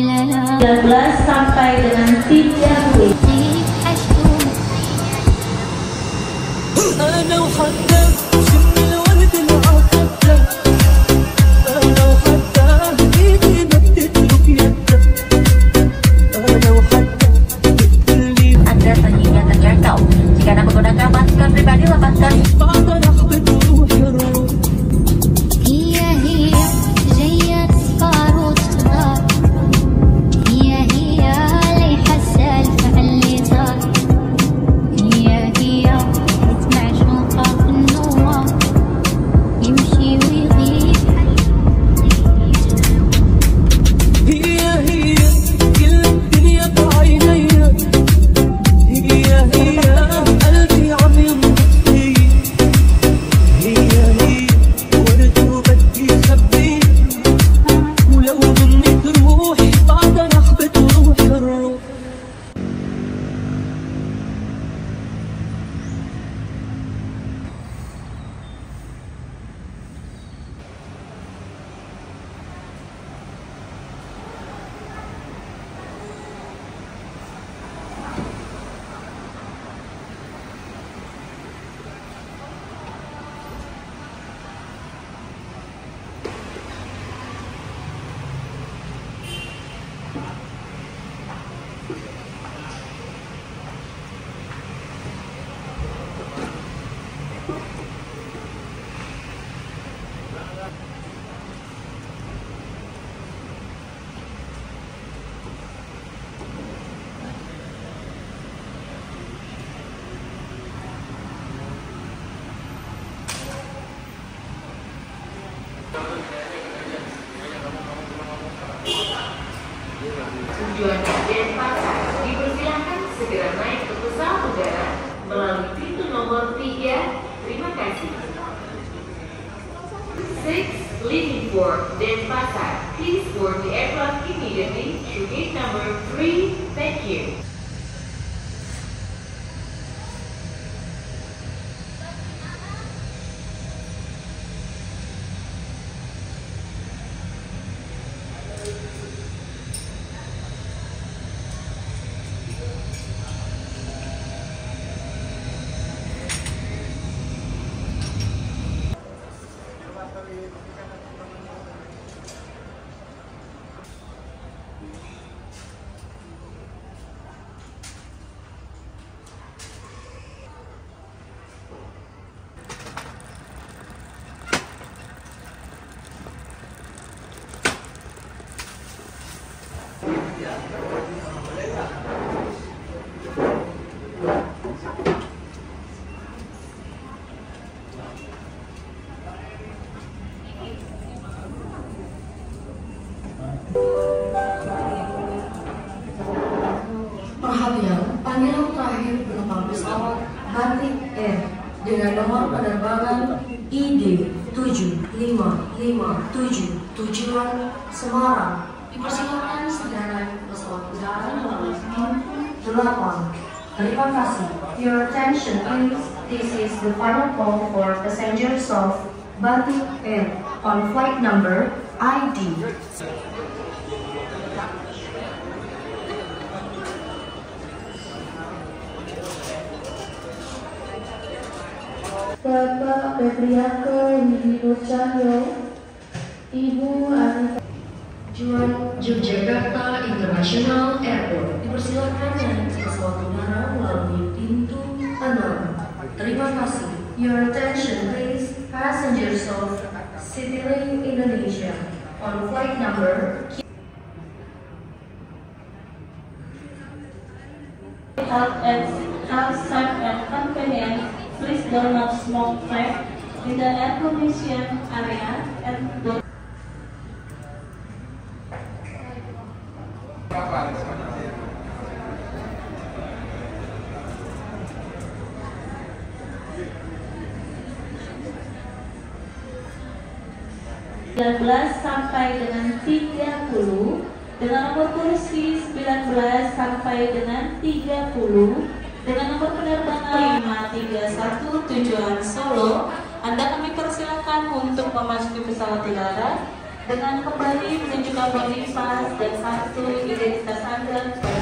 19 sampai dengan 30. Anda selanjutnya terjangkau. Jika Anda menggunakan masker pribadi, lepaskan. Tujuan Denpasar, dipersilakan segera naik ke pesawat udara melalui pintu nomor 3. Terima kasih. 6 leaving for Denpasar. Please board the aircraft immediately through gate number 3. Thank you. Perhatian, panggilan terakhir penumpang pesawat Batik Air dengan nomor penerbangan ID 7557 tujuan Semarang dipersilakan segera naik pesawat udara melalui pintu 8. Terima kasih. Your attention please. This is the final call for passengers of Batik Air on flight number ID. Bapak Febrianto Widiwo Cahyo, Ibu Anita Tujuan Yogyakarta International Airport dipersilakan naik pesawat udara melalui pintu 6. Terima kasih. Your attention please, passengers of Citylink Indonesia on flight number Health safe and convenient. Please do not smoke vape in the air-conditioned area and do 19 sampai dengan 30 dengan nomor kursi 19 sampai dengan 30 dengan nomor penerbangan 531 tujuan Solo. Anda kami persilakan untuk memasuki pesawat udara dengan kembali menunjukkan boarding pass dan kartu identitas Anda pada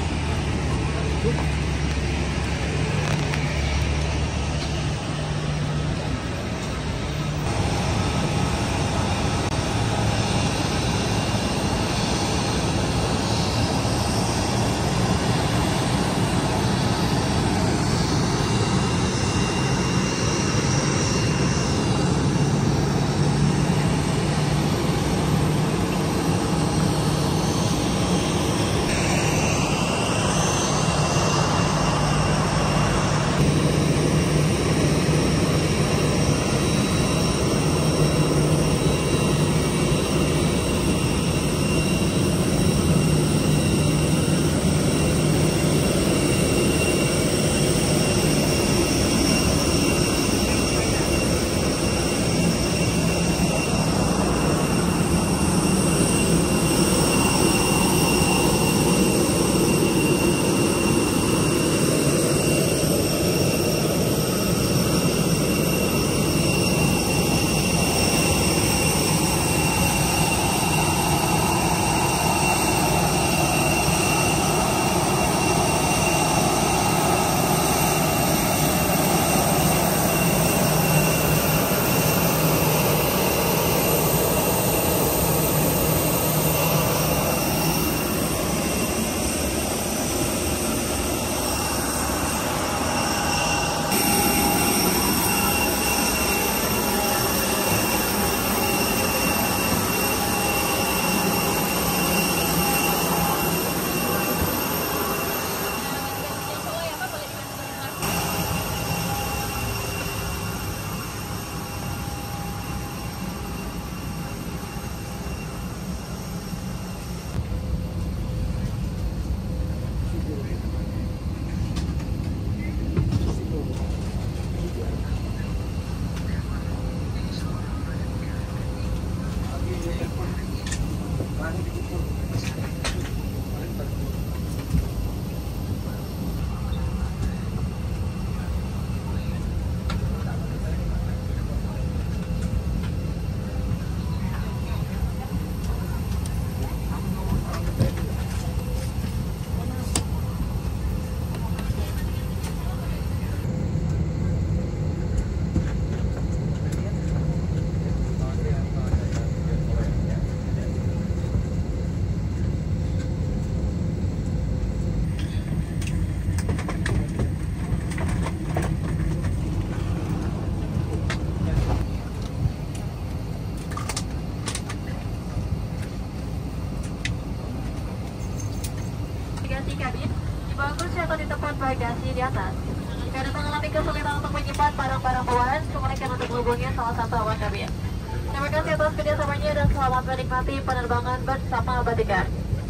kabin di bawah kursi atau di tempat bagasi di atas. Jika Anda mengalami kesulitan untuk menyimpan barang-barang bawaan, silakan untuk menghubungi salah satu awak kabin. Terima kasih atas kerjasamanya dan selamat menikmati penerbangan bersama Batikar.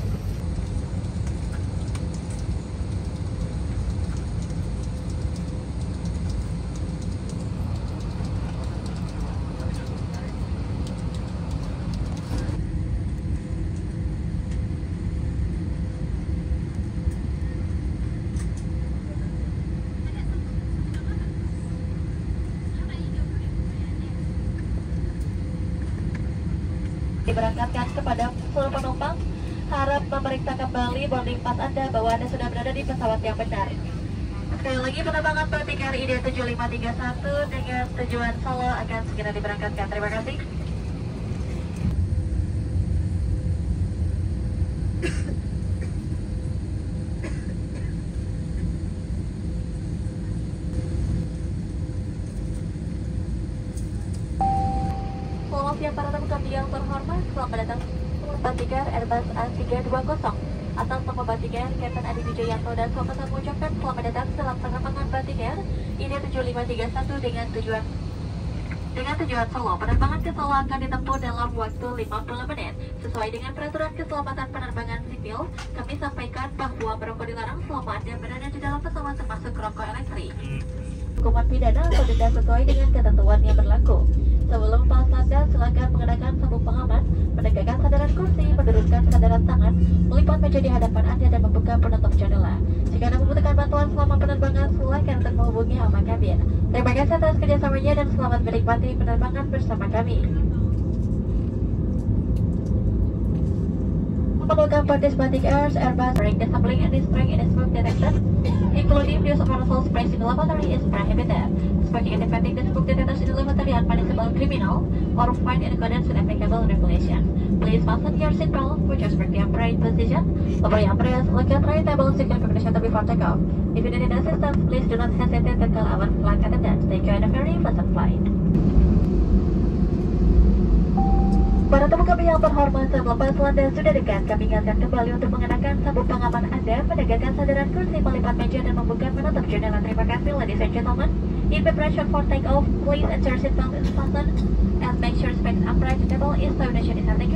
Diberangkatkan kepada seluruh penumpang, harap memeriksa kembali boarding pass Anda bahwa Anda sudah berada di pesawat yang benar. Sekali lagi, penerbangan Batikar ID 7531 dengan tujuan Solo akan segera diberangkatkan. Terima kasih. Selamat siang para tamu kami yang terhormat, selamat datang Batikar Airbus A320. Atas nama Batikar, Kapten Adi Wijayanto dan Sobat mengucapkan selamat datang dalam penerbangan Batikar ID 7531 dengan tujuan Solo. Penerbangan ke Solo akan ditempuh dalam waktu 50 menit. Sesuai dengan peraturan keselamatan penerbangan sipil, kami sampaikan bahwa merokok dilarang selama Anda berada di dalam pesawat termasuk rokok elektrik. Hukuman pidana atau denda sesuai dengan ketentuan yang berlaku. Sebelum melepas Anda, silakan mengenakan sabuk pengaman, menegakkan sandaran kursi, menurunkan sandaran tangan, melipat meja di hadapan Anda dan membuka penutup jendela. Jika Anda membutuhkan bantuan selama penerbangan, silakan untuk menghubungi awak kabin. Terima kasih atas kerjasamanya dan selamat menikmati penerbangan bersama kami. welcome participating airs, Airbus during disassembling and displaying in smoke detection, including use of aerosol sprays in the lavatory is prohibited. Smoking and defending the smoke detectors in the lavatory are punishable criminal or fined in accordance with applicable regulations. Please fasten your seatbelt, which is the upright position. Lower your umbrellas, lock your tray table, secure combination before takeoff. If you need assistance, please do not hesitate to call our flight attendants. They join a very pleasant flight. Para tamu kami yang terhormat, sebelum pesawat Anda sudah dekat, kami ingatkan kembali untuk mengenakan sabuk pengaman Anda, menegakkan sandaran kursi, melipat meja, dan membuka menutup jendela. Terima kasih, ladies and gentlemen. In preparation for takeoff, please ensure seatbelt is fastened and make sure space upright table is so nation is thank you.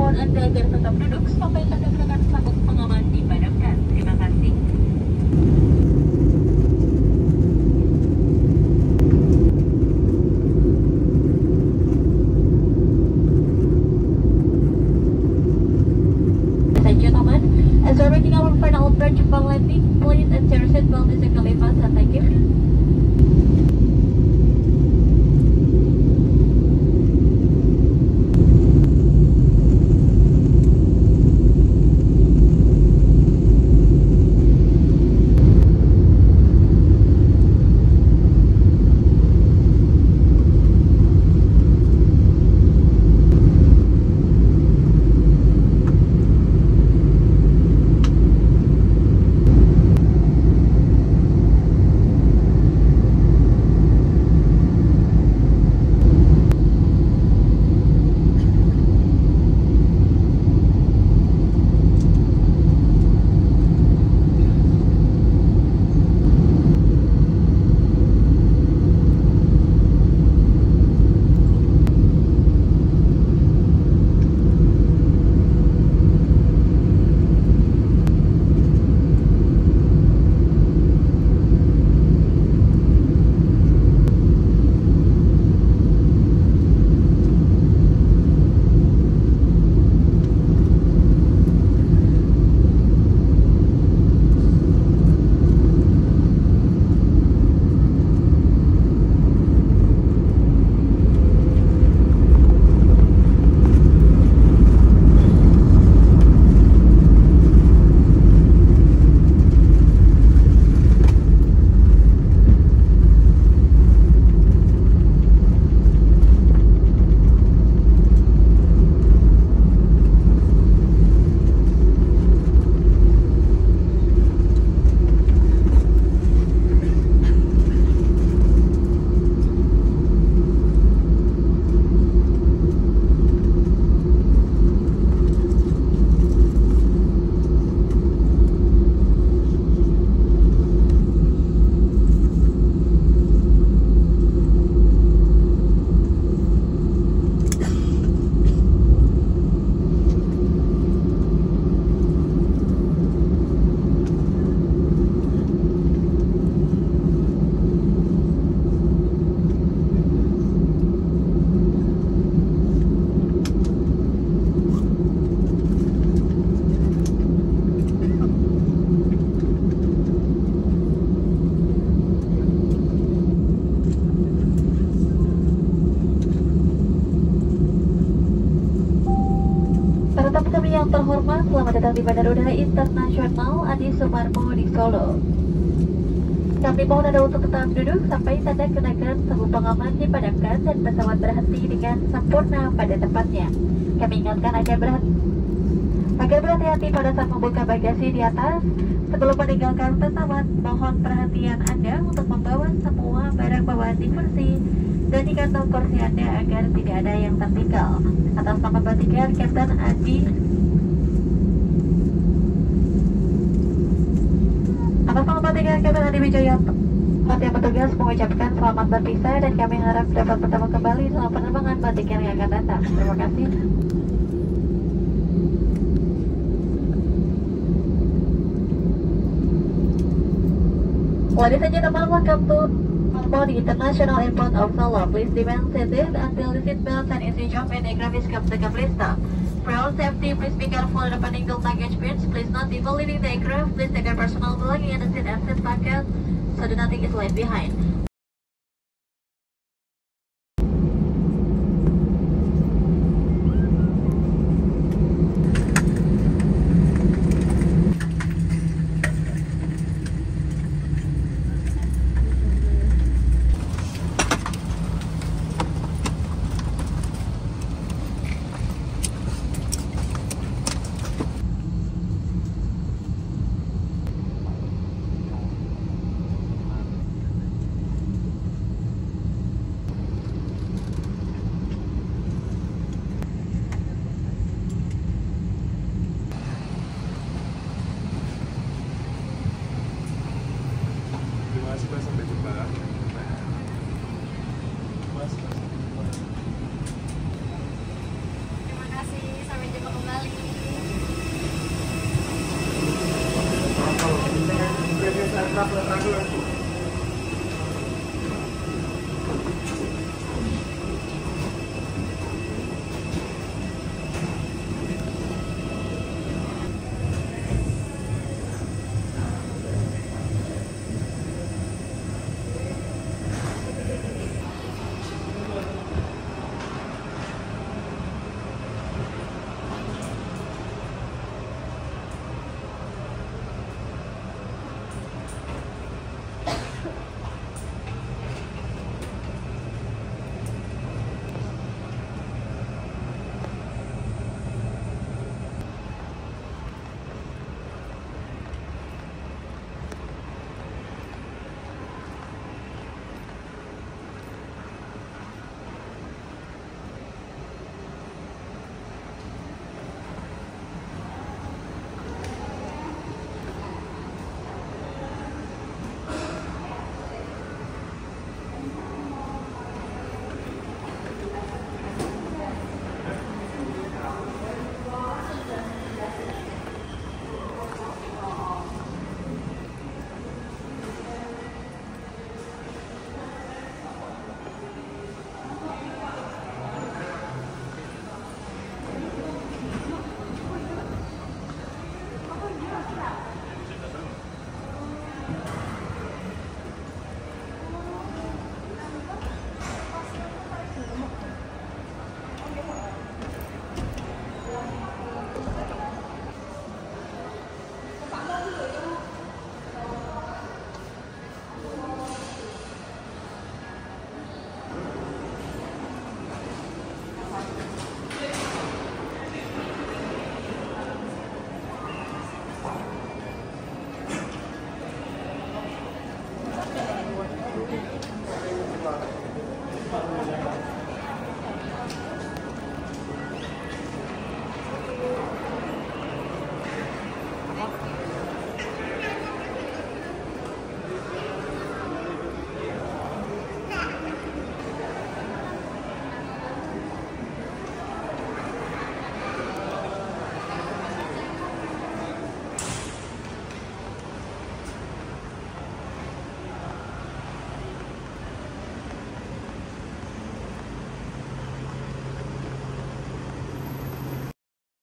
mohon Anda agar tetap duduk sampai tanda gerakan sabuk pengaman dipadamkan. Terima kasih. As we're making our final approach for landing, please ensure your seatbelt is securely fastened. Thank you. Yang terhormat, selamat datang di Bandara Udara Internasional Adi Sumarmo di Solo. Kami mohon Anda untuk tetap duduk sampai tanda kenaikan sabuk pengaman dipadamkan dan pesawat berhenti dengan sempurna pada tempatnya. Kami ingatkan agar berhati-hati pada saat membuka bagasi di atas. Sebelum meninggalkan pesawat, mohon perhatian Anda untuk membawa semua barang bawaan di kursi dan di kantong kursi Anda agar tidak ada yang tertinggal. Atas nama Batik Air, Kapten Adi Kapten Adi Wijayanto, yang bertugas mengucapkan selamat berpisah dan kami harap dapat bertemu kembali dalam penerbangan Batik Air yang akan datang. Terima kasih. Ladies and gentlemen, welcome to the International Airport of Solo. Please remain seated until the seatbelt and switch off and aircraft is completely stop. For your safety, please be careful in opening the luggage bins. Please not before leaving the aircraft. Please take your personal belongings in the seat and seat pocket so that nothing is left behind.